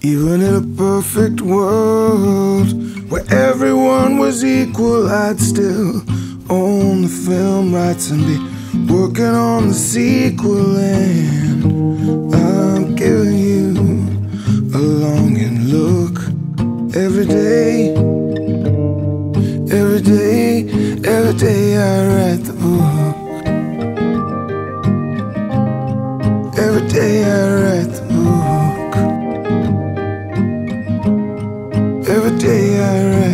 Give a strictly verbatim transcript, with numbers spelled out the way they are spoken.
Even in a perfect world where everyone was equal, I'd still own the film rights and be working on the sequel. And I'm giving you a longing look every day. Every day, every day I write the book. Every day I write the book. Every day I write